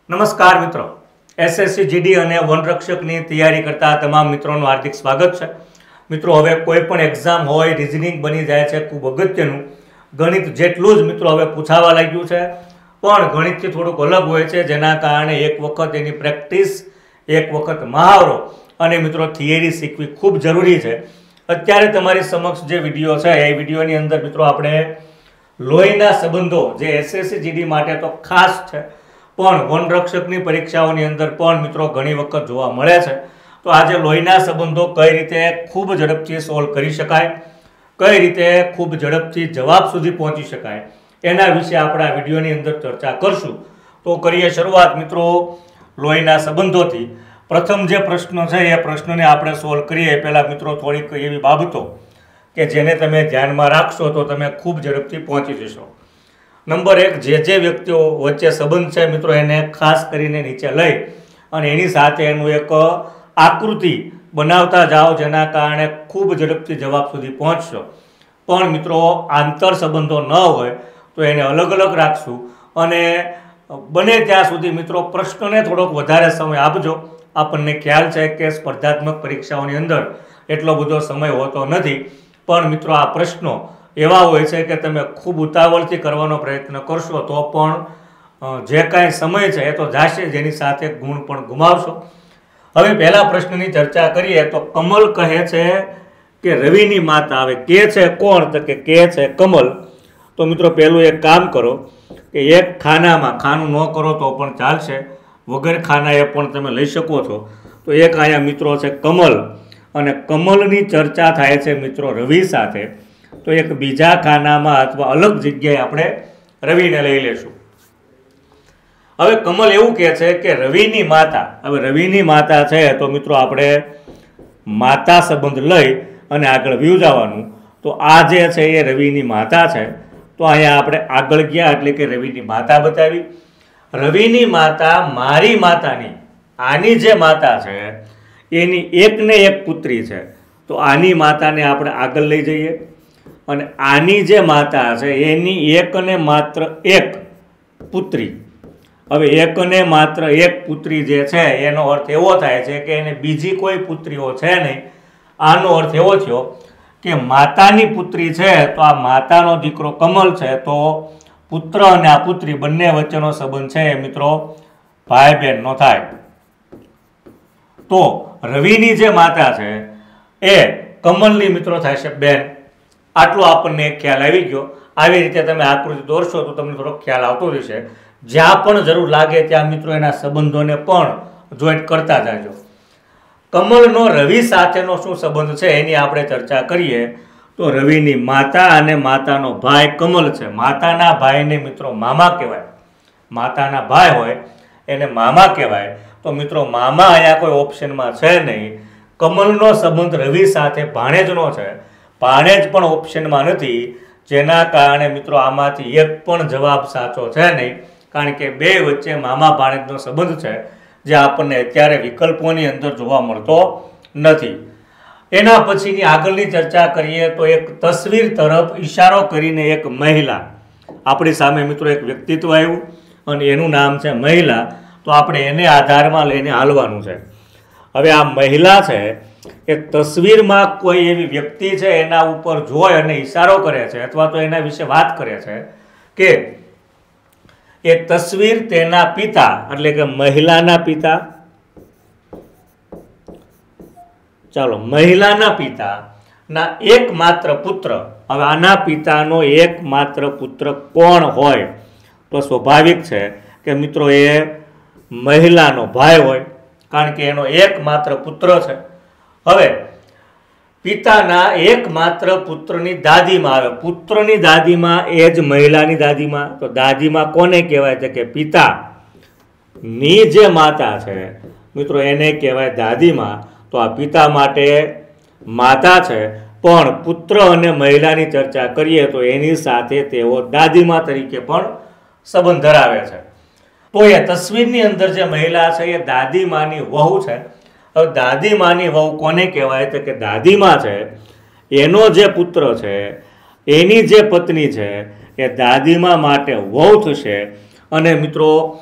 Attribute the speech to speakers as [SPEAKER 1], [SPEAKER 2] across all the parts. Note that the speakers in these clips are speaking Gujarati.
[SPEAKER 1] નમસ્કાર મિત્રો, એસએસસી જીડી અને વનરક્ષકની તૈયારી કરતા તમામ મિત્રોનું હાર્દિક સ્વાગત છે. મિત્રો, હવે કોઈ પણ એક્ઝામ હોય, રિઝનિંગ બની જાય છે ખૂબ અગત્યનું. ગણિત જેટલું જ મિત્રો હવે પૂછાવા લાગ્યું છે, પણ ગણિતથી થોડુંક અલગ હોય છે, જેના કારણે એક વખત એની પ્રેક્ટિસ, એક વખત મહાવરો અને મિત્રો થિયરી શીખવી ખૂબ જરૂરી છે. અત્યારે તમારી સમક્ષ જે વિડીયો છે એ વિડીયોની અંદર મિત્રો આપણે લોહીના સંબંધો, જે એસએસસી જીડી માટે તો ખાસ છે, પણ વનરક્ષકની પરીક્ષાઓની અંદર પણ મિત્રો ઘણી વખત જોવા મળે છે. તો આજે લોહીના સંબંધો કઈ રીતે ખૂબ ઝડપથી સોલ્વ કરી શકાય, કઈ રીતે ખૂબ ઝડપથી જવાબ સુધી પહોંચી શકાય, એના વિશે આપણે આ વિડીયોની અંદર ચર્ચા કરશું. તો કરીએ શરૂઆત મિત્રો લોહીના સંબંધોથી. પ્રથમ જે પ્રશ્ન છે એ પ્રશ્નને આપણે સોલ્વ કરીએ એ પહેલાં મિત્રો થોડીક એવી બાબતો કે જેને તમે ધ્યાનમાં રાખશો તો તમે ખૂબ ઝડપથી પહોંચી જશો. નંબર 1, જે વ્યક્તિઓ વચ્ચે સંબંધ છે મિત્રો એને ખાસ કરીને નીચે લઈ અને એની સાથે એનું એક આકૃતિ બનાવતા જાઓ, જેના કારણે ખૂબ ઝડપથી જવાબ સુધી પહોંચશો. પણ મિત્રો આંતર સંબંધો ન હોય તો એને અલગ અલગ રાખશું અને બને ત્યાં સુધી મિત્રો પ્રશ્નને થોડોક વધારે સમય આપજો. આપણને ખ્યાલ છે કે સ્પર્ધાત્મક પરીક્ષાઓની અંદર એટલો બધો સમય હોતો નથી, પણ મિત્રો આ પ્રશ્નો એવા હોય છે કે તમે ખૂબ ઉતાવળથી કરવાનો પ્રયત્ન કરશો તો પણ જે કાંઈ સમય છે એ તો જાશે, જેની સાથે ગુણ પણ ગુમાવશો. હવે પહેલા પ્રશ્નની ચર્ચા કરીએ તો કમલ કહે છે કે રવિની માતા. હવે કે છે કોણ? તો કે છે કમલ. તો મિત્રો પહેલું એક કામ કરો કે એક ખાનામાં, ખાનું ન કરો તો પણ ચાલશે, વગર ખાનાએ પણ તમે લઈ શકો છો. તો એક અહીંયા મિત્રો છે કમલ, અને કમલની ચર્ચા થાય છે મિત્રો રવિ સાથે. તો એક બીજા ખાનામાં અથવા અલગ જગ્યાએ આપણે રવિને લઈ લેશું. હવે કમલ એવું કહે છે કે રવિની માતા. હવે રવિની માતા છે તો મિત્રો આપણે માતા સંબંધ લઈ અને આગળ વ્યૂ જવાનું. તો આ જે છે એ રવિની માતા છે. તો અહીંયા આપણે આગળ ગયા એટલે કે રવિની માતા બતાવી. રવિની માતા મારી માતાની, આની જે માતા છે એની એકને એક પુત્રી છે. તો આની માતાને આપણે આગળ લઈ જઈએ અને આની જે માતા છે એની એકને માત્ર એક પુત્રી. હવે એકને માત્ર એક પુત્રી જે છે એનો અર્થ એવો થાય છે કે એને બીજી કોઈ પુત્રીઓ છે નહીં. આનો અર્થ એવો થયો કે માતાની પુત્રી છે તો આ માતાનો દીકરો કમલ છે, તો પુત્ર અને આ પુત્રી બંને વચ્ચેનો સંબંધ છે મિત્રો ભાઈ બહેનનો થાય. તો રવિની જે માતા છે એ કમલની મિત્રો થાય છે બેન. આટલો આપણને ખ્યાલ આવી ગયો. આવી રીતે તમે આકૃતિ દોરશો તો તમને થોડો ખ્યાલ આવતો રહેશે. જ્યાં પણ જરૂર લાગે ત્યાં મિત્રો એના સંબંધોને પણ જોઈન્ટ કરતા જાજો. કમલનો રવિ સાથેનો શું સંબંધ છે એની આપણે ચર્ચા કરીએ. તો રવિની માતા અને માતાનો ભાઈ કમલ છે. માતાના ભાઈને મિત્રો મામા કહેવાય. માતાના ભાઈ હોય એને મામા કહેવાય. તો મિત્રો મામા અહીંયા કોઈ ઓપ્શનમાં છે નહીં. કમલનો સંબંધ રવિ સાથે ભાણેજનો છે. ભાણેજ પણ ઓપ્શનમાં નથી, જેના કારણે મિત્રો આમાંથી એક પણ જવાબ સાચો છે નહીં, કારણ કે બે વચ્ચે મામા ભાણેજનો સંબંધ છે, જે આપણને અત્યારે વિકલ્પોની અંદર જોવા મળતો નથી. એના પછીની આગળની ચર્ચા કરીએ તો એક તસવીર તરફ ઈશારો કરીને એક મહિલા, આપણી સામે મિત્રો એક વ્યક્તિત્વ આવ્યું અને એનું નામ છે મહિલા. તો આપણે એને આધારમાં લઈને હાલવાનું છે. હવે આ મહિલા છે એ તસવીરમાં કોઈ એવી વ્યક્તિ છે એના ઉપર જોઈ અને ઈશારો કરે છે અથવા તો એના વિશે વાત કરે છે કે એ તસવીર તેના પિતા એટલે કે મહિલાના પિતા, ચાલો મહિલાના પિતાના એકમાત્ર પુત્ર. હવે આના પિતાનો એકમાત્ર પુત્ર કોણ હોય? તો સ્વાભાવિક છે કે મિત્રો એ મહિલાનો ભાઈ હોય, કારણ કે એનો એકમાત્ર પુત્ર છે. હવે પિતાના એકમાત્ર પુત્રની દાદીમાં આવે. પુત્રની દાદીમાં એ જ મહિલાની દાદીમાં. તો દાદીમાં કોને કહેવાય છે કે પિતાની જે માતા છે મિત્રો એને કહેવાય દાદીમાં. તો આ પિતા માટે માતા છે, પણ પુત્ર અને મહિલાની ચર્ચા કરીએ તો એની સાથે તેઓ દાદીમા તરીકે પણ સંબંધ ધરાવે છે. તો એ તસવીરની અંદર જે મહિલા છે એ દાદીમાની વહુ છે. હવે દાદીમાની વહુ કોને કહેવાય? તો કે દાદીમા છે એનો જે પુત્ર છે એની જે પત્ની છે એ દાદીમા માટે વહુ થશે. અને મિત્રો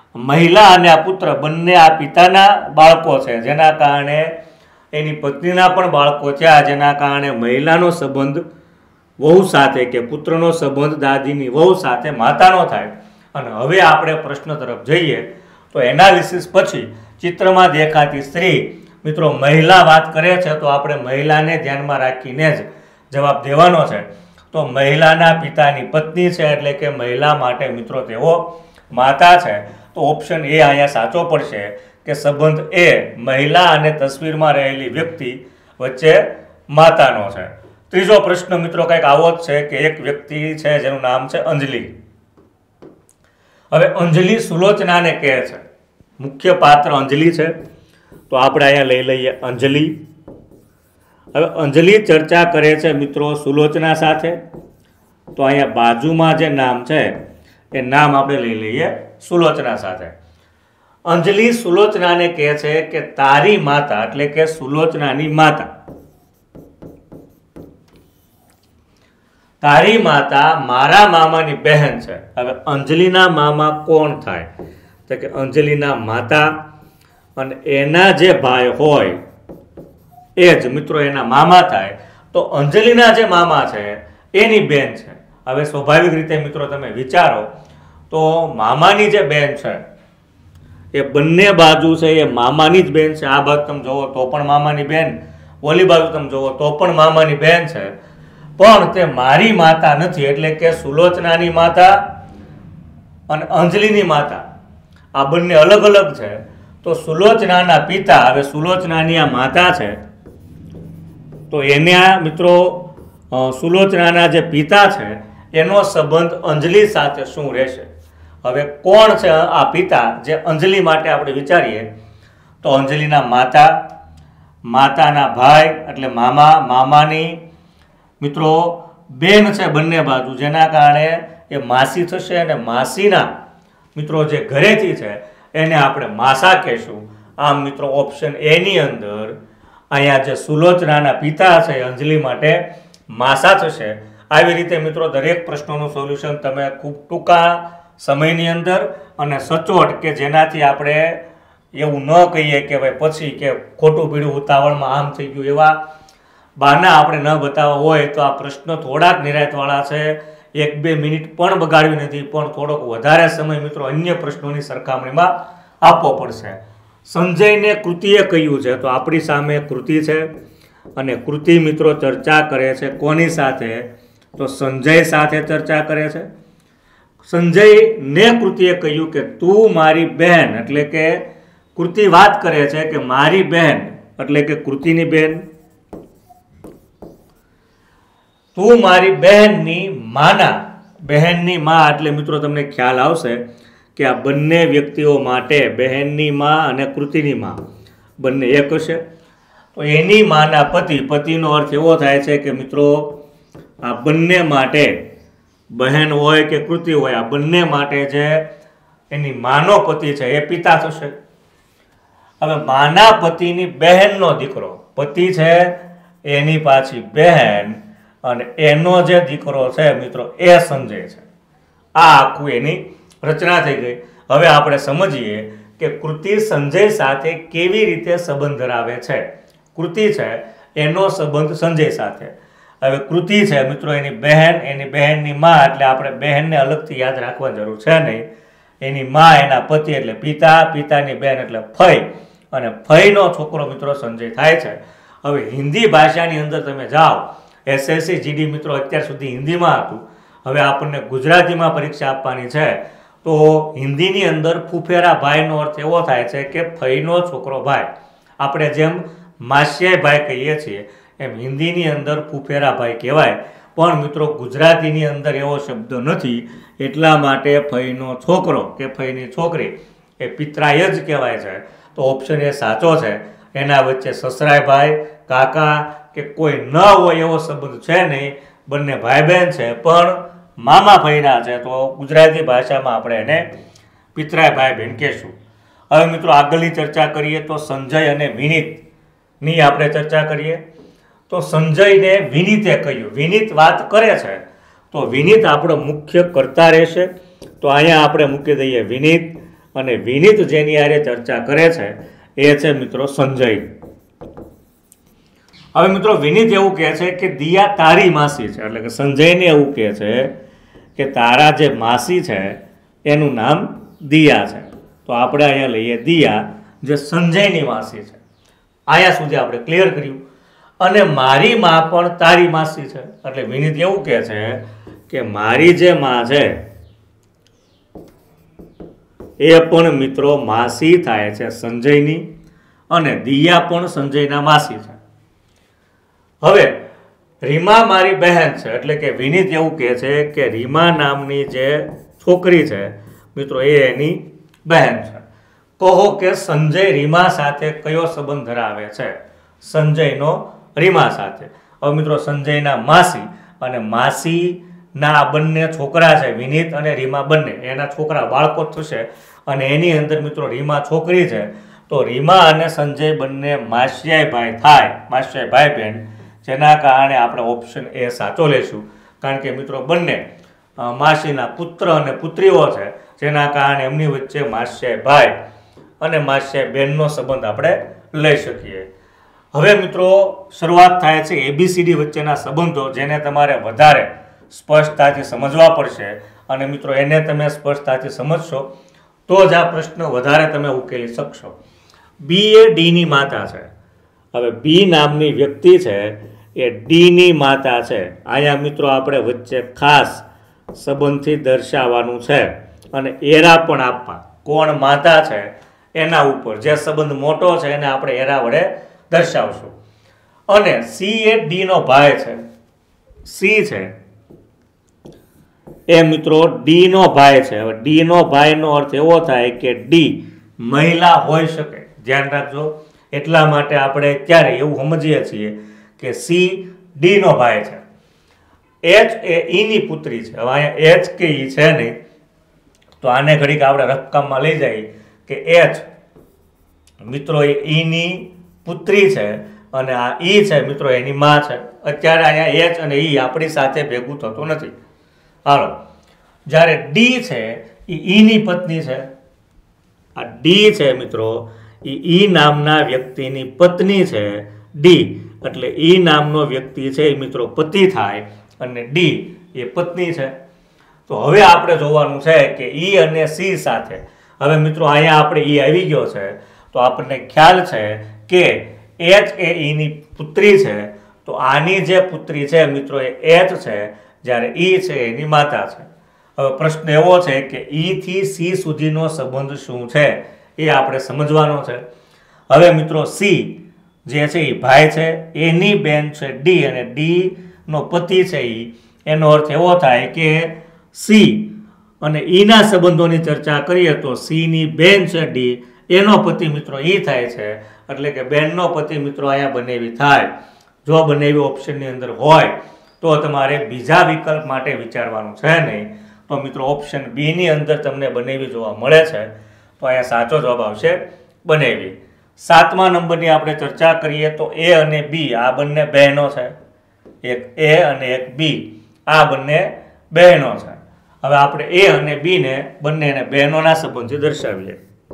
[SPEAKER 1] મહિલા અને આ પુત્ર બંને આ પિતાના બાળકો છે, જેના કારણે એની પત્નીના પણ બાળકો થયા, જેના કારણે મહિલાનો સંબંધ વહુ સાથે કે પુત્રનો સંબંધ દાદીની વહુ સાથે માતાનો થાય. અને હવે આપણે પ્રશ્ન તરફ જઈએ તો એનાલિસિસ પછી ચિત્રમાં દેખાતી સ્ત્રી, મિત્રો મહિલા વાત કરે છે તો આપણે મહિલાને ધ્યાનમાં રાખીને જ જવાબ દેવાનો છે. તો મહિલાના પિતાની પત્ની છે, એટલે કે મહિલા માટે મિત્રો તેઓ માતા છે. તો ઓપ્શન એ અહીંયા સાચો પડશે કે સંબંધ એ મહિલા અને તસવીરમાં રહેલી વ્યક્તિ વચ્ચે માતાનો છે. ત્રીજો પ્રશ્ન મિત્રો કંઈક આવો જ છે કે એક વ્યક્તિ છે જેનું નામ છે અંજલિ. હવે અંજલિ સુલોચનાને કહે છે, મુખ્ય પાત્ર અંજલિ છે, તો આપણે અહીંયા લઈ લઈએ અંજલિ. હવે અંજલિ ચર્ચા કરે છે મિત્રો સુલોચના સાથે, તો અહીંયા બાજુમાં જે નામ છે એ નામ આપણે લઈ લઈએ સુલોચના સાથે. અંજલિ સુલોચનાને કહે છે કે તારી માતા, એટલે કે સુલોચનાની માતા, તારી માતા મારા મામાની બહેન છે. હવે અંજલિના મામા કોણ થાય? તો કે અંજલિના માતા અને એના જે ભાઈ હોય એ જ મિત્રો એના મામા થાય. તો અંજલિના જે મામા છે એની બેન છે. હવે સ્વાભાવિક રીતે મિત્રો તમે વિચારો તો મામાની જે બેન છે એ બંને બાજુ છે એ મામાની જ બેન છે. આ બાજુ તમે જોવો તો પણ મામાની બેન, ઓલી બાજુ તમે જોવો તો પણ મામાની બેન છે, પણ તે મારી માતા નથી. એટલે કે સુલોચનાની માતા અને અંજલિની માતા આ બંને અલગ અલગ છે. તો સુલોચનાના પિતા, હવે સુલોચનાની આ માતા છે, તો એના મિત્રો સુલોચનાના જે પિતા છે એનો સંબંધ અંજલિ સાથે શું રહેશે? હવે કોણ છે આ પિતા જે અંજલિ માટે આપણે વિચારીએ તો અંજલિના માતા, માતાના ભાઈ એટલે મામા, મામાની મિત્રો બેન છે બંને બાજુ, જેના કારણે એ માસી થશે. અને માસીના મિત્રો જે ઘરેથી છે એને આપણે માસા કહેશું. આમ મિત્રો ઓપ્શન એ ની અંદર અહીંયા જે સુલોચનાના પિતા છે અંજલિ માટે માસા થશે. આવી રીતે મિત્રો દરેક પ્રશ્નોનું સોલ્યુશન તમે ખૂબ ટૂંકા સમયની અંદર અને સચોટ, કે જેનાથી આપણે એવું ન કહીએ કે ભાઈ પછી કે ખોટું પીડું ઉતાવળમાં આમ થઈ ગયું, એવા બહાના આપણે ન બતાવવા હોય તો આ પ્રશ્ન થોડાક નિરાંતવાળા છે. 1-2 મિનિટ પણ બગાડવી નથી, પણ થોડોક વધારે સમય મિત્રો અન્ય પ્રશ્નોની સરખામણીમાં આપવો પડશે. સંજયને કૃતિએ કહ્યું છે, તો આપણી સામે કૃતિ છે અને કૃતિ મિત્રો ચર્ચા કરે છે કોની સાથે? તો સંજય સાથે ચર્ચા કરે છે. સંજયને કૃતિએ કહ્યું કે તું મારી બહેન, એટલે કે કૃતિ વાત કરે છે કે મારી બહેન એટલે કે કૃતિની બહેન, તું મારી બહેનની માના, બહેનની માં એટલે મિત્રો તમને ખ્યાલ આવશે કે આ બંને વ્યક્તિઓ માટે બહેનની માં અને કૃતિની માં બંને એક હશે. તો એની માના પતિ, પતિનો અર્થ એવો થાય છે કે મિત્રો આ બંને માટે, બહેન હોય કે કૃતિ હોય, આ બંને માટે જે એની માનો પતિ છે એ પિતા થશે. હવે માના પતિની બહેનનો દીકરો, પતિ છે એની પાછી બહેન અને એનો જે દીકરો છે મિત્રો એ સંજય છે. આ આખું એની રચના થઈ ગઈ. હવે આપણે સમજીએ કે કૃતિ સંજય સાથે કેવી રીતે સંબંધ ધરાવે છે. કૃતિ છે એનો સંબંધ સંજય સાથે. હવે કૃતિ છે મિત્રો એની બહેન, એની બહેનની માં, એટલે આપણે બહેનને અલગથી યાદ રાખવા જરૂર છે નહીં. એની માં એના પતિ એટલે પિતા, પિતાની બહેન એટલે ફઈ, અને ફઈનો છોકરો મિત્રો સંજય થાય છે. હવે હિન્દી ભાષાની અંદર તમે જાઓ, SSC GD મિત્રો અત્યાર સુધી હિન્દીમાં હતું, હવે આપણને ગુજરાતીમાં પરીક્ષા આપવાની છે, તો હિન્દીની અંદર ફુફેરા ભાઈનો અર્થ એવો થાય છે કે ફઈનો છોકરો ભાઈ. આપણે જેમ માસ્યાઈ ભાઈ કહીએ છીએ એમ હિન્દીની અંદર ફુફેરા ભાઈ કહેવાય, પણ મિત્રો ગુજરાતીની અંદર એવો શબ્દ નથી. એટલા માટે ફઈનો છોકરો કે ફઈની છોકરી એ પિતરાય જ કહેવાય છે. તો ઓપ્શન એ સાચો છે. એના વચ્ચે સસરાય ભાઈ, કાકા કે કોઈ ન હોય એવો સંબંધ છે નહીં, બંને ભાઈ બહેન છે પણ મામા ભાઈના છે, તો ગુજરાતી ભાષામાં આપણે એને પિતરાય ભાઈ બહેન કહેશું. હવે મિત્રો આગળની ચર્ચા કરીએ તો સંજય અને વિનીતની આપણે ચર્ચા કરીએ. તો સંજયને વિનીતે કહ્યું, વિનીત વાત કરે છે તો વિનીત આપણો મુખ્ય કર્તા રહેશે. તો અહીંયા આપણે મૂકી દઈએ વિનીત અને વિનીત જેની હારે ચર્ચા કરે છે એ છે મિત્રો સંજય. હવે મિત્રો વિનીત એવું કહે છે કે દિયા તારી માસી છે, એટલે કે સંજયને એવું કહે છે કે તારા જે માસી છે એનું નામ દિયા છે. તો આપણે અહીંયા લઈએ દિયા, જે સંજયની માસી છે. અહીંયા સુધી આપણે ક્લિયર કર્યું. અને મારી માં પણ તારી માસી છે, એટલે વિનીત એવું કહે છે કે મારી જે માં છે એ પણ મિત્રો માસી થાય છે સંજયની, અને દિયા પણ સંજયના માસી છે. હવે રીમા મારી બહેન છે, એટલે કે વિનીત એવું કહે છે કે રીમા નામની જે છોકરી છે મિત્રો એ એની બહેન છે. કહો કે સંજય રીમા સાથે કયો સંબંધ ધરાવે છે? સંજયનો રીમા સાથે. હવે મિત્રો સંજયના માસી અને માસીના આ બંને છોકરા છે, વિનીત અને રીમા બંને એના છોકરા બાળકો થશે, અને એની અંદર મિત્રો રીમા છોકરી છે. તો રીમા અને સંજય બંને માસિયાઈ ભાઈ થાય, માસિયાઈ ભાઈ બહેન, જેના કારણે આપણે ઓપ્શન એ સાચો લેશું. કારણ કે મિત્રો બંને માસીના પુત્ર અને પુત્રીઓ છે, જેના કારણે એમની વચ્ચે માસિયાઈ ભાઈ અને માસિયાઈ બહેનનો સંબંધ આપણે લઈ શકીએ. હવે મિત્રો શરૂઆત થાય છે ABCD વચ્ચેના સંબંધો, જેને તમારે વધારે સ્પષ્ટતાથી સમજવા પડશે. અને મિત્રો એને તમે સ્પષ્ટતાથી સમજશો તો જ આ પ્રશ્ન વધારે તમે ઉકેલી શકશો. બી એ ડીની માતા છે. હવે બી નામની વ્યક્તિ છે એ ડીની માતા છે. અહીંયા મિત્રો આપણે વચ્ચે ખાસ સંબંધથી દર્શાવવાનું છે અને એરા પણ આપવા. કોણ માતા છે એના ઉપર જે સંબંધ મોટો છે એને આપણે એરા વડે દર્શાવશું. અને સી એ ડી નો ભાઈ છે. સી છે એ મિત્રો ડી નો ભાઈ છે. હવે ડી નો ભાઈ નો અર્થ એવો થાય કે ડી મહિલા હોઈ શકે, ધ્યાન રાખજો. એટલા માટે આપણે ત્યારે એવું સમજીએ છીએ કે સી ડી નો ભાઈ છે. એચ એ ઈ ની પુત્રી છે. હવે અહીંયા એચ કે ઈ છે નહીં, તો આને ઘડીક આપણે રકમમાં લઈ જઈએ કે એચ મિત્રો એ ઈ ની પુત્રી છે અને આ ઈ છે મિત્રો એની માં છે. અત્યારે અહીંયા એચ અને ઈ આપણી સાથે ભેગું થતું નથી. હાલો, જ્યારે ડી છે એ ઈની પત્ની છે. આ ડી છે મિત્રો એ ઈ નામના વ્યક્તિની પત્ની છે. ડી એટલે ઈ નામનો વ્યક્તિ છે એ મિત્રો પતિ થાય અને ડી એ પત્ની છે. તો હવે આપણે જોવાનું છે કે ઈ અને સી સાથે. હવે મિત્રો અહીંયા આપણે ઈ આવી ગયો છે તો આપણને ખ્યાલ છે કે એચ એ ઈની પુત્રી છે. તો આની જે પુત્રી છે મિત્રો એ એચ છે, જ્યારે ઈ છે એની માતા છે. હવે પ્રશ્ન એવો છે કે ઈ થી સી સુધીનો સંબંધ શું છે એ આપણે સમજવાનો છે. હવે મિત્રો સી જે છે એ ભાઈ છે, એની બેન છે ડી, અને ડી નો પતિ છે ઈ. એનો અર્થ એવો થાય કે સી અને ઈના સંબંધોની ચર્ચા કરીએ તો સી ની બેન છે ડી, એનો પતિ મિત્રો ઈ થાય છે. એટલે કે બેનનો પતિ મિત્રો અહીંયા બનેવી થાય. જો બનેવી ઓપ્શનની અંદર હોય તો તમારે બીજા વિકલ્પ માટે વિચારવાનું છે નહીં. તો મિત્રો ઓપ્શન બી ની અંદર તમને બનેવી જોવા મળે છે, તો અહીંયા સાચો જવાબ આવશે બનેવી. 7મા નંબરની આપણે ચર્ચા કરીએ તો એ અને બી આ બંને બહેનો છે. એક એ અને એક બી આ બંને બહેનો છે. હવે આપણે એ અને બી ને બંનેને બહેનોના સંબંધથી દર્શાવીએ.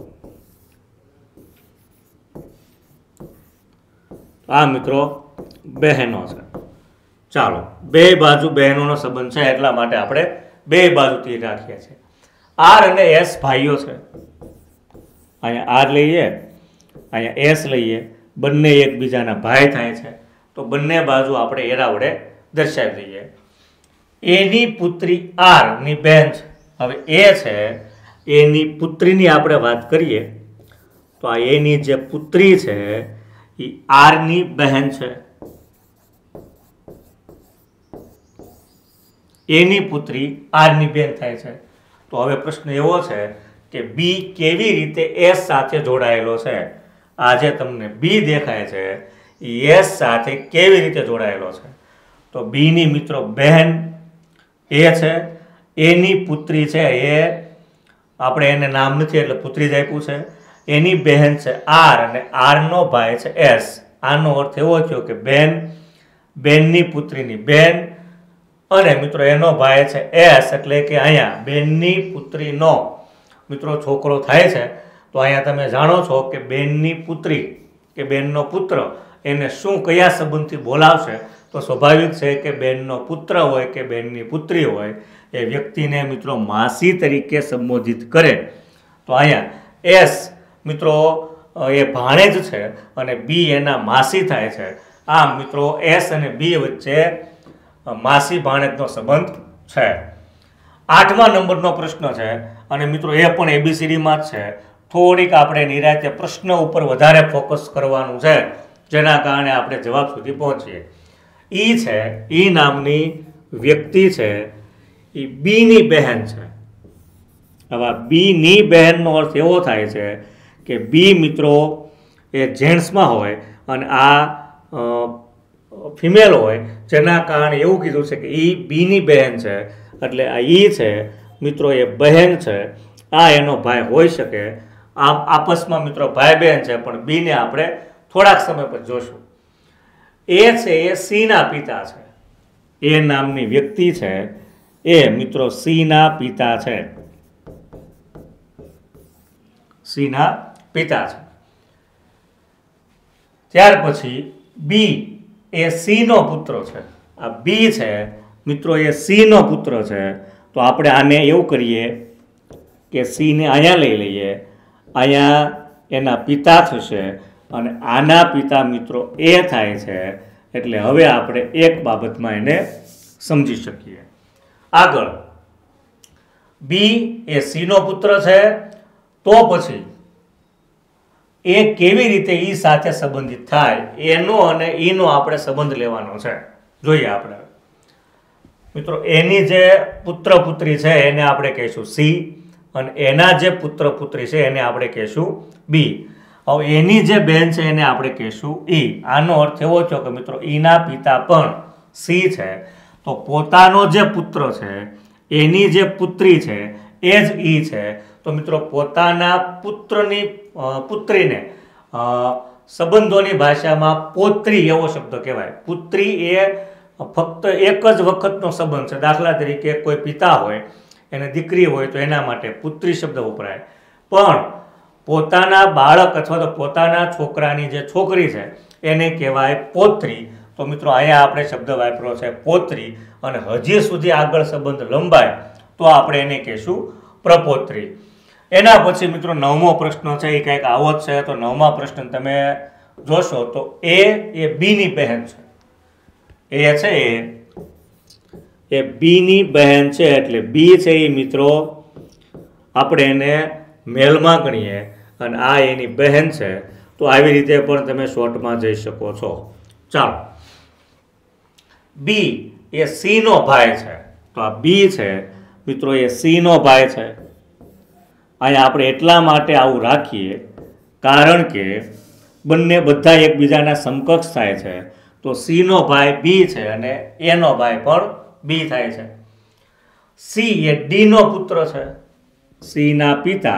[SPEAKER 1] આ મિત્રો બહેનો છે. ચાલો, બે બાજુ બહેનોનો સંબંધ છે એટલા માટે આપણે બે બાજુ તીર રાખીએ છીએ. આર અને એસ ભાઈઓ છે. અહીંયા આર લઈએ, અહીંયા એસ લઈએ, બંને એકબીજાના ભાઈ થાય છે. તો બંને બાજુ આપણે એરા વડે દર્શાવી દઈએ. એની પુત્રી આર ની બહેન છે. હવે એ છે એની પુત્રીની આપણે વાત કરીએ તો આ એની જે પુત્રી છે એ આર ની બહેન છે. એની પુત્રી આર ની બેન થાય છે. તો હવે પ્રશ્ન એવો છે કે બી કેવી રીતે એસ સાથે જોડાયેલો છે? આ જે તમને બી દેખાય છે એ એસ સાથે કેવી રીતે જોડાયેલો છે? તો બી ની મિત્રો બહેન એ છે, એની પુત્રી છે એ આપણે એને નામ નથી એટલે પુત્રી જ આપ્યું છે. એની બહેન છે આર અને આર નો ભાઈ છે એસ. આનો અર્થ એવો થયો કે બેન, બેનની પુત્રીની બેન, અને મિત્રો એનો ભાઈ છે એસ, એટલે કે અહીંયા બેનની પુત્રીનો મિત્રો છોકરો થાય છે તો અહીંયા તમે જાણો છો કે બેનની પુત્રી કે બેનનો પુત્ર એને શું કયા સંબંધથી બોલાવશે, તો સ્વાભાવિક છે કે બેનનો પુત્ર હોય કે બેનની પુત્રી હોય એ વ્યક્તિને મિત્રો માસી તરીકે સંબોધિત કરે. તો અહીંયા એસ મિત્રો એ ભાણેજ છે અને બી એના માસી થાય છે. આમ મિત્રો એસ અને બી વચ્ચે માસી ભાણેજનો સંબંધ છે. 8મા નંબરનો પ્રશ્ન છે અને મિત્રો એ પણ એબીસીડીમાં જ છે. થોડીક આપણે નિરાંતે પ્રશ્ન ઉપર વધારે ફોકસ કરવાનું છે, જેના કારણે આપણે જવાબ સુધી પહોંચીએ. ઈ છે, ઈ નામની વ્યક્તિ છે, એ બીની બહેન છે. હવે બીની બહેનનો અર્થ એવો થાય છે કે બી મિત્રો એ જેન્ટ્સમાં હોય અને આ ફિમેલ હોય, જેના કારણે એવું કીધું છે કે એ બીની બહેન છે. એટલે આ ઈ છે મિત્રો એ બહેન છે. આ એનો ભાઈ હોઈ શકે. આમ આપસમાં મિત્રો ભાઈ બહેન છે, પણ બીને આપણે થોડાક સમય પછી જોશું. એ છે એ સીના પિતા છે. એ નામની વ્યક્તિ છે એ મિત્રો સીના પિતા છે. સીના પિતા છે. ત્યાર પછી બી એ સીનો પુત્ર છે. આ બી છે મિત્રો એ સીનો પુત્ર છે. તો આપણે આને એવું કરીએ કે સીને અહીંયા લઈ લઈએ. અહીંયા એના પિતા થશે અને આના પિતા મિત્રો એ થાય છે. એટલે હવે આપણે એક બાબતમાં એને સમજી શકીએ. આગળ બી એ સીનો પુત્ર છે, તો પછી એ કેવી રીતે ઈ સાથે સંબંધિત થાય એનો અને ઈનો આપણે સંબંધ લેવાનો છે. જોઈએ આપણે મિત્રો, એની જે પુત્ર પુત્રી છે એને આપણે કહીશું સી અને એના જે પુત્ર પુત્રી છે એને આપણે કહીશું બી. હવે એની જે બહેન છે એને આપણે કહીશું ઈ. આનો અર્થ એવો થયો કે મિત્રો ઈના પિતા પણ સી છે, તો પોતાનો જે પુત્ર છે એની જે પુત્રી છે એ જ ઈ છે. તો મિત્રો પોતાના પુત્રીને સંબંધોની ભાષામાં પોત્રી એવો શબ્દ કહેવાય. પુત્રી એ ફક્ત એક જ વખતનો સંબંધ છે. દાખલા તરીકે કોઈ પિતા હોય, એને દીકરી હોય તો એના માટે પુત્રી શબ્દ વપરાય. પણ પોતાના બાળક અથવા તો પોતાના છોકરાની જે છોકરી છે એને કહેવાય પોત્રી. તો મિત્રો અહીંયા આપણે શબ્દ વાપર્યો છે પોત્રી, અને હજી સુધી આગળ સંબંધ લંબાય તો આપણે એને કહીશું પ્રપોત્રી. એના પછી મિત્રો 9મો પ્રશ્ન છે એ કંઈક આવો જ છે. તો 9મા પ્રશ્ન તમે જોશો તો એ બીની બહેન છે. એ છે એ બીની બહેન છે. એટલે બી છે એ મિત્રો આપણે એને મેલમાં ગણીએ અને આ એની બહેન છે. તો આવી રીતે પણ તમે શોર્ટમાં જઈ શકો છો. ચાલો, બી એ સી નો ભાઈ છે. તો આ બી છે મિત્રો એ સી નો ભાઈ છે. અહીંયા આપણે એટલા માટે આવું રાખીએ કારણ કે બધા એકબીજાના સમકક્ષ થાય છે. તો સી નો ભાઈ બી છે અને એનો ભાઈ પણ બી થાય છે. સી એ ડી નો પુત્ર છે. સી ના પિતા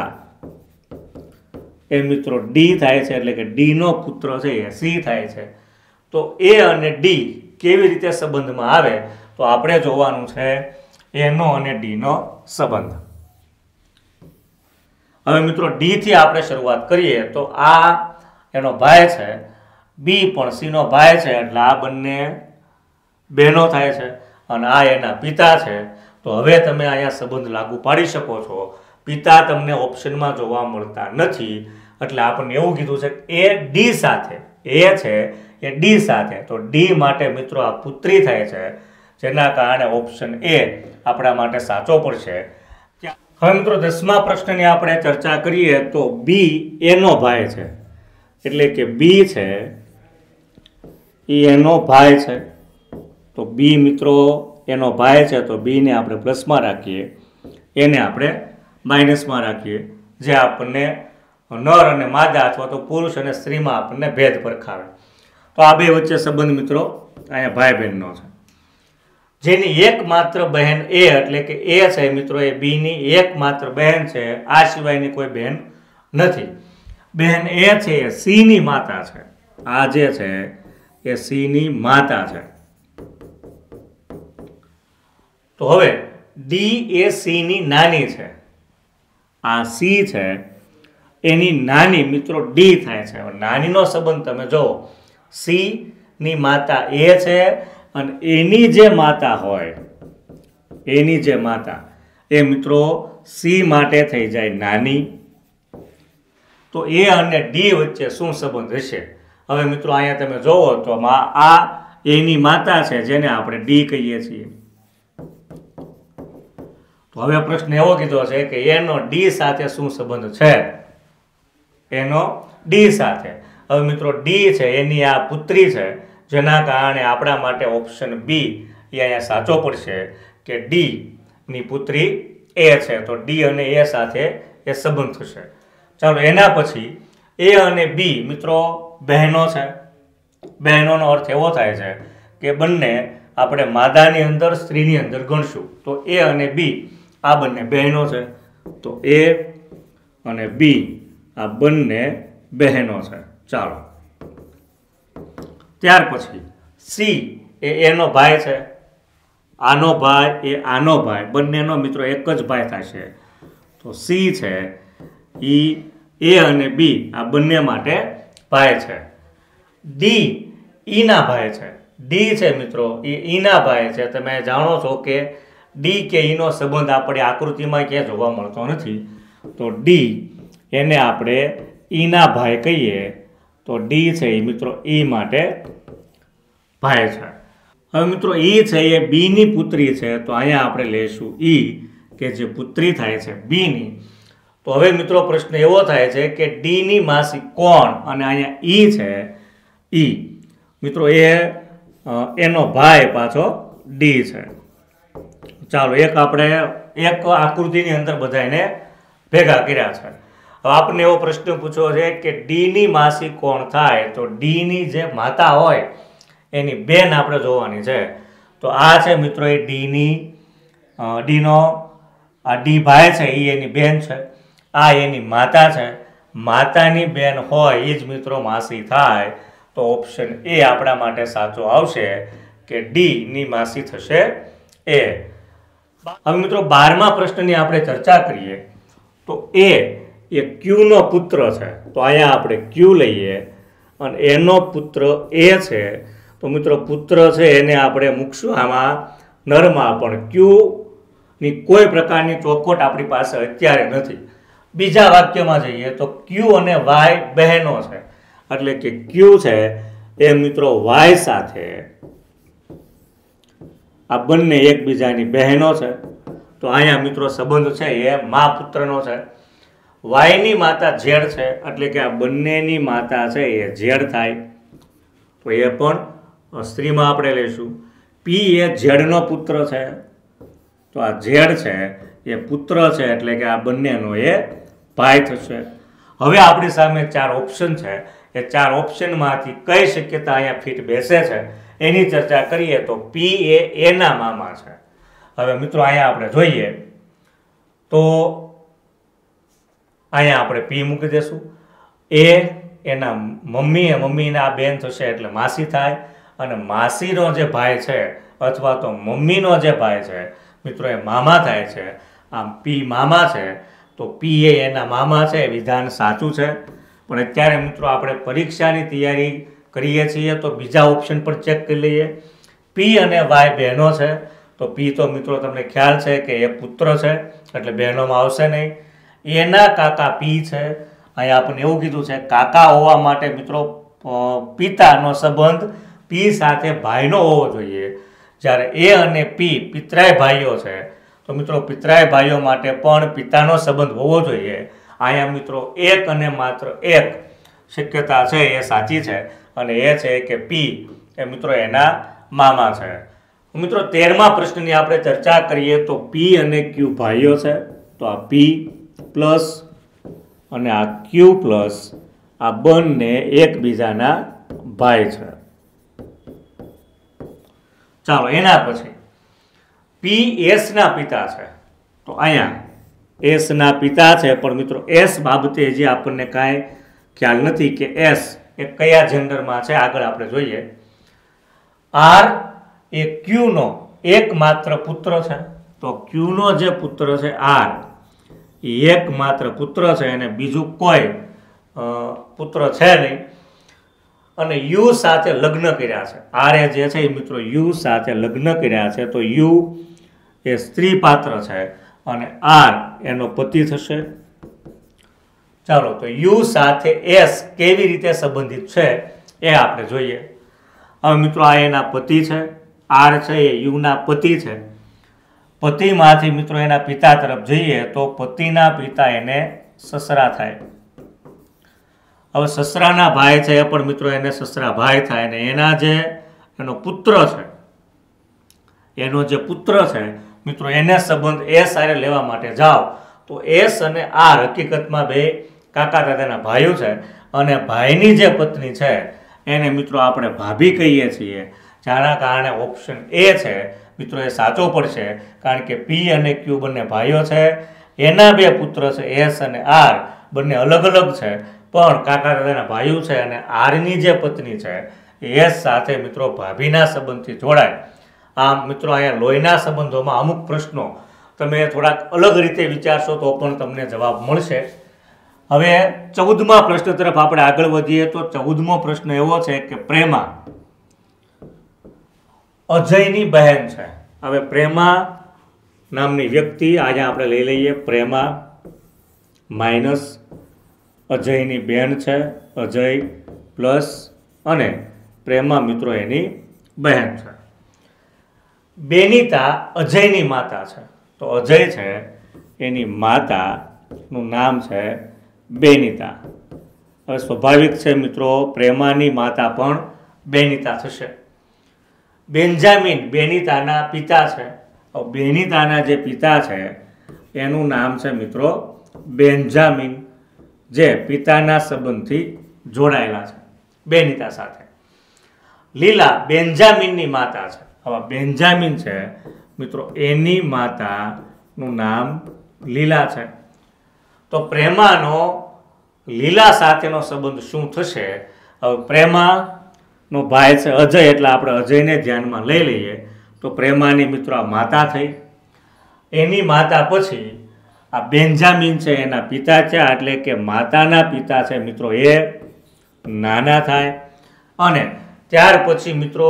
[SPEAKER 1] એ મિત્રો ડી થાય છે, એટલે કે ડી નો પુત્ર છે એ સી થાય છે. તો એ અને ડી કેવી રીતે સંબંધમાં આવે તો આપણે જોવાનું છે એનો અને ડી નો સંબંધ. હવે મિત્રો ડી થી આપણે શરૂઆત કરીએ તો આ એનો ભાઈ છે, બી પણ સી નો ભાઈ છે, એટલે આ બંને બહેનો થાય છે અને આ એના પિતા છે. તો હવે તમે અહીંયા સંબંધ લાગુ પાડી શકો છો. પિતા તમને ઓપ્શનમાં જોવા મળતા નથી, એટલે આપણને એવું કીધું છે કે એ ડી સાથે, એ છે એ ડી સાથે. તો ડી માટે મિત્રો આ પુત્રી થાય છે, જેના કારણે ઓપ્શન એ આપણા માટે સાચો પડશે. હવે મિત્રો 10મા પ્રશ્નની આપણે ચર્ચા કરીએ તો બી એનો ભાઈ છે, એટલે કે બી છે એ એનો ભાઈ છે. તો બી મિત્રો એનો ભાઈ છે, તો બીને આપણે પ્લસમાં રાખીએ, એને આપણે માઇનસમાં રાખીએ, જે આપણને નર અને માદા અથવા તો પુરુષ અને સ્ત્રીમાં આપણને ભેદ પરખાવે. તો આ બે વચ્ચે સંબંધ મિત્રો અહીંયા ભાઈ બહેનનો છે. જેની એકમાત્ર બહેન એ, એટલે કે એ છે મિત્રો એ બીની એકમાત્ર બહેન છે. આ સિવાયની કોઈ બહેન નથી. બહેન એ છે એ સીની માતા છે. આ જે છે એ સીની માતા છે. તો હવે ડી એ સીની નાની છે. આ સી છે એની નાની મિત્રો ડી થાય છે. નાનીનો સંબંધ તમે જુઓ, સી ની માતા એ છે અને એની જે માતા હોય, એની જે માતા એ મિત્રો સી માટે થઈ જાય નાની. તો એ અને ડી વચ્ચે શું સંબંધ હશે? હવે મિત્રો અહીંયા તમે જોવો તો આ એની માતા છે જેને આપણે ડી કહીએ છીએ. તો હવે પ્રશ્ન એવો કીધો છે કે એનો ડી સાથે શું સંબંધ છે? એનો ડી સાથે. હવે મિત્રો ડી છે એની આ પુત્રી છે, જેના કારણે આપણા માટે ઓપ્શન બી એ અહીંયા સાચો પડશે કે ડી ની પુત્રી એ છે. તો ડી અને એ સાથે એ સંબંધ થશે. ચાલો એના પછી એ અને બી મિત્રો બહેનો છે. બહેનોનો અર્થ એવો થાય છે કે બંને આપણે માદાની અંદર સ્ત્રીની અંદર ગણશું. તો એ અને બી આ બંને બહેનો છે. તો એ અને બી આ બંને બહેનો છે. ચાલો ત્યાર પછી સી એ એનો ભાઈ છે, આનો ભાઈ એ આનો ભાઈ, બંનેનો મિત્રો એક જ ભાઈ થશે. તો સી છે એ અને બી આ બંને માટે ભાઈ છે. ડી ઈના ભાઈ છે. ડી છે મિત્રો એ ઈના ભાઈ છે. તમે જાણો છો કે ડી કે ઈનો સંબંધ આપણે આકૃતિમાં ક્યાંય જોવા મળતો નથી. તો ડી એને આપણે ઈના ભાઈ કહીએ. તો ડી છે એ મિત્રો ઈ માટે ભાઈ છે. હવે મિત્રો ઈ છે એ બી ની પુત્રી છે. તો અહીંયા આપણે લઈશું ઈ કે જે પુત્રી થાય છે બી ની. તો હવે મિત્રો પ્રશ્ન એવો થાય છે કે ડી ની માસી કોણ? અને અહીંયા ઈ છે ઈ મિત્રો એનો ભાઈ પાછો ડી છે. ચાલો આપણે એક આકૃતિની અંદર બધાને ભેગા કર્યા છે. હવે આપણને એવો પ્રશ્ન પૂછ્યો છે કે ડી ની માસી કોણ થાય? તો ડી ની જે માતા હોય એની બેન આપણે જોવાની છે. તો આ છે મિત્રો એ ડીનો આ ડી ભાઈ છે એ એની બેન છે. આ એની માતા છે. માતાની બેન હોય એ જ મિત્રો માસી થાય. તો ઓપ્શન એ આપણા માટે સાચો આવશે કે ડી ની માસી થશે એ. હવે મિત્રો 12મા પ્રશ્નની આપણે ચર્ચા કરીએ તો એ ક્યુ નો પુત્ર છે. તો અહીંયા આપણે ક્યુ લઈએ અને એનો પુત્ર એ છે. તો મિત્રો પુત્ર છે એને આપણે મૂકશું આમાં નરમાં, પણ ક્યુ ની કોઈ પ્રકારની ચોખવટ આપણી પાસે અત્યારે નથી. બીજા વાક્યમાં જઈએ તો ક્યુ અને વાય બહેનો છે. એટલે કે ક્યુ છે એ મિત્રો વાય સાથે આ બંને એકબીજાની બહેનો છે. તો અહીંયા મિત્રો સંબંધ છે એ મા પુત્રનો છે. વાયની માતા ઝેડ છે એટલે કે આ બંનેની માતા છે એ ઝેડ થાય. તો એ પણ સ્ત્રીમાં આપણે લઈશું. પી એ ઝેડનો પુત્ર છે. તો આ ઝેડ છે એ પુત્ર છે એટલે કે આ બંનેનો એ ભાઈ થશે. હવે આપણી સામે 4 ઓપ્શન છે. એ 4 ઓપ્શનમાંથી કઈ શક્યતા અહીંયા ફિટ બેસે છે એની ચર્ચા કરીએ. તો પી એ એના મામા છે. હવે મિત્રો અહીંયા આપણે જોઈએ તો અહીંયા આપણે પી મૂકી દેશું. એના મમ્મીના બેન થશે એટલે માસી થાય. અને માસીનો જે ભાઈ છે અથવા તો મમ્મીનો જે ભાઈ છે મિત્રો એ મામા થાય છે. આમ પી મામા છે. તો પી એના મામા છે. વિધાન સાચું છે. પણ અત્યારે મિત્રો આપણે પરીક્ષાની તૈયારી કરીએ છીએ તો બીજા ઓપ્શન પર ચેક કરી લઈએ. પી અને વાય બહેનો છે. તો પી તો મિત્રો તમને ખ્યાલ છે કે એ પુત્ર છે એટલે બહેનોમાં આવશે નહીં. એના કાકા પી છે. અહીંયા આપણને એવું કીધું છે કાકા હોવા માટે મિત્રો પિતાનો સંબંધ પી સાથે ભાઈનો હોવો જોઈએ. જ્યારે એ અને પી પિતરાય ભાઈઓ છે તો મિત્રો પિતરાય ભાઈઓ માટે પણ પિતાનો સંબંધ હોવો જોઈએ. અહીંયા મિત્રો એક અને માત્ર એક શક્યતા છે એ સાચી છે અને એ છે કે પી એ મિત્રો એના મામા છે. મિત્રો 13મા પ્રશ્નની આપણે ચર્ચા કરીએ તો પી અને ક્યુ ભાઈઓ છે. તો આ પી પ્લસ અને આ ક્યુ પ્લસ આ બંને એકબીજાના ભાઈ છે. ચાલો એના પછી પી એસ ના પિતા છે. તો અહીંયા એસ ના પિતા છે પણ મિત્રો એસ બાબતે જે આપણને કાંઈ ખ્યાલ નથી કે એસ એ કયા જેન્ડરમાં છે. આગળ આપણે જોઈએ. આર એ ક્યુનો એકમાત્ર પુત્ર છે. તો ક્યુનો જે પુત્ર છે આર એકમાત્ર પુત્ર છે અને બીજું કોઈ પુત્ર છે નહીં, અને યુ સાથે લગ્ન કર્યા છે. આરે જે છે એ મિત્રો યુ સાથે લગ્ન કર્યા છે, તો યુ એ સ્ત્રી પાત્ર છે અને આર એનો પતિ થશે. ચાલો, તો યુ સાથે એસ કેવી રીતે સંબંધિત છે એ આપણે જોઈએ. હવે મિત્રો આ એના પતિ છે, આર છે એ યુના પતિ છે. પતિમાંથી મિત્રો એના પિતા તરફ જઈએ તો પતિના પિતા એને સસરા થાય. હવે સસરાના ભાઈ છે એ પણ મિત્રો એને સસરા ભાઈ થાય, ને એના જે એનો પુત્ર છે, એનો જે પુત્ર છે મિત્રો એને સંબંધ એ સારે લેવા માટે જાઓ તો એસ અને આર હકીકતમાં બે કાકા દાદાના ભાઈઓ છે, અને ભાઈની જે પત્ની છે એને મિત્રો આપણે ભાભી કહીએ છીએ, જેના કારણે ઓપ્શન એ છે મિત્રો એ સાચો પડશે. કારણ કે પી અને ક્યુ બંને ભાઈઓ છે, એના બે પુત્ર છે એસ અને આર બંને અલગ અલગ છે પણ કાકા દાદાના ભાઈઓ છે, અને આરની જે પત્ની છે એસ સાથે મિત્રો ભાભીના સંબંધથી જોડાય. આમ મિત્રો અહીંયા લોહીના સંબંધોમાં અમુક પ્રશ્નો તમે થોડાક અલગ રીતે વિચારશો તો પણ તમને જવાબ મળશે. હવે 14મા પ્રશ્ન તરફ આપણે આગળ વધીએ તો 14મો પ્રશ્ન એવો છે કે પ્રેમા અજયની બહેન છે. હવે પ્રેમા નામની વ્યક્તિ અહીંયા આપણે લઈ લઈએ, પ્રેમા માઇનસ અજયની બેન છે, અજય પ્લસ અને પ્રેમા મિત્રો એની બહેન છે. બેનિતા અજયની માતા છે, તો અજય છે એની માતાનું નામ છે બેનિતા. હવે સ્વાભાવિક છે મિત્રો પ્રેમાની માતા પણ બેનિતા થશે. બેન્જામિન બેનિતાના પિતા છે. બેનિતાના જે પિતા છે એનું નામ છે મિત્રો બેન્જામિન, જે પિતાના સંબંધથી જોડાયેલા છે બેનિતા સાથે. લીલા બેન્જામિનની માતા છે. હવે બેન્જામિન છે મિત્રો એની માતાનું નામ લીલા છે. તો પ્રેમાનો લીલા સાથેનો સંબંધ શું થશે? હવે પ્રેમાનો ભાઈ છે અજય, એટલે આપણે અજયને ધ્યાનમાં લઈ લઈએ તો પ્રેમાની મિત્રો આ માતા થઈ. એની માતા પછી આ બેન્જામિન છે એના પિતા છે, એટલે કે માતાના પિતા છે મિત્રો એ નાના થાય. અને ત્યાર પછી મિત્રો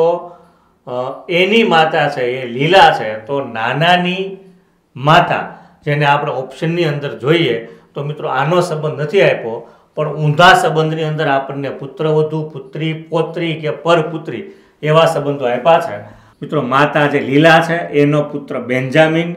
[SPEAKER 1] એની માતા છે એ લીલા છે, તો નાનાની માતા, જેને આપણે ઓપ્શનની અંદર જોઈએ તો મિત્રો આનો સંબંધ નથી આપ્યો, પણ ઊંધા સંબંધની અંદર આપણને પુત્રવધુ, પુત્રી, પોત્રી કે પરપુત્રી એવા સંબંધો આપ્યા છે. મિત્રો માતા જે લીલા છે એનો પુત્ર બેન્જામિન,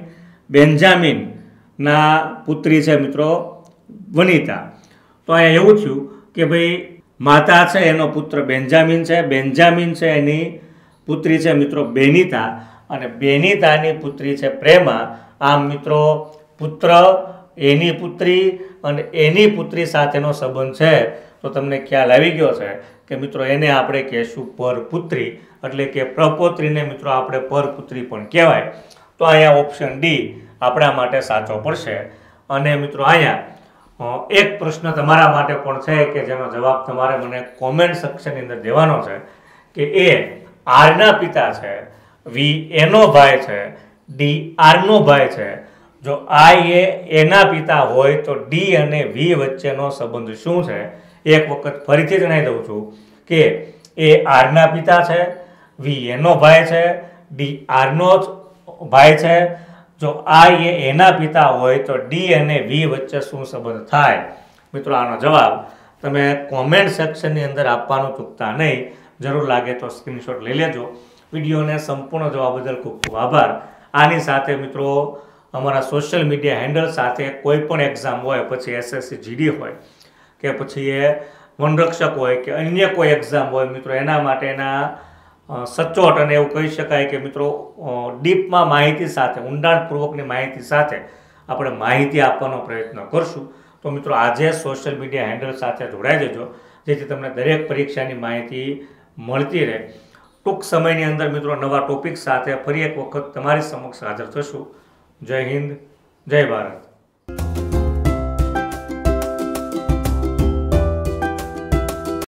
[SPEAKER 1] બેન્જામિનના પુત્રી છે મિત્રો વનિતા. તો અહીંયા એવું થયું કે ભાઈ માતા છે એનો પુત્ર બેન્જામિન છે, બેન્જામિન છે એની પુત્રી છે મિત્રો બેનિતા, અને બેનિતાની પુત્રી છે પ્રેમા. આમ મિત્રો પુત્ર, એની પુત્રી અને એની પુત્રી સાથેનો સંબંધ છે તો તમને ખ્યાલ આવી ગયો છે કે મિત્રો એને આપણે કહેશું પરપુત્રી, એટલે કે પ્રપોત્રીને મિત્રો આપણે પરપુત્રી પણ કહેવાય. તો અહીંયા ઓપ્શન ડી આપણા માટે સાચો પડશે. અને મિત્રો અહીંયા એક પ્રશ્ન તમારા માટે પણ છે કે જેનો જવાબ તમારે મને કોમેન્ટ સેક્શનની અંદર દેવાનો છે કે એ આરના પિતા છે, વી એનો ભાઈ છે, ડી આરનો ભાઈ છે. જો આઈ એ એના પિતા હોય તો ડી અને વી વચ્ચેનો સંબંધ શું છે? એક વખત ફરીથી જણાવી દઉં છું કે એ આરના પિતા છે, વી એનો ભાઈ છે, ડી આરનો ભાઈ છે. જો આઈ એ એના પિતા હોય તો ડી અને વી વચ્ચે શું સંબંધ થાય? મિત્રો આનો જવાબ તમે કોમેન્ટ સેક્શનની અંદર આપવાનું ચૂકતા નહીં. જરૂર લાગે તો સ્ક્રીનશોટ લઈ લેજો. વિડીયોને સંપૂર્ણ જોવા બદલ ખૂબ ખૂબ આભાર. આની સાથે મિત્રો અમારા સોશિયલ મીડિયા હેન્ડલ સાથે કોઈ પણ એક્ઝામ હોય, પછી એસએસસી જીડી હોય કે પછી એ વનરક્ષક હોય કે અન્ય કોઈ એક્ઝામ હોય મિત્રો, એના માટેના સચોટ અને એવું કહી શકાય કે મિત્રો ડીપમાં માહિતી સાથે, ઊંડાણપૂર્વકની માહિતી સાથે આપણે માહિતી આપવાનો પ્રયત્ન કરશું. તો મિત્રો આજે સોશિયલ મીડિયા હેન્ડલ સાથે જોડાઈ જજો, જેથી તમને દરેક પરીક્ષાની માહિતી મળતી રહે. ટૂંક સમયની અંદર મિત્રો નવા ટોપિક સાથે ફરી એક વખત તમારી સમક્ષ હાજર થશું. જય હિન્દ, જય ભારત.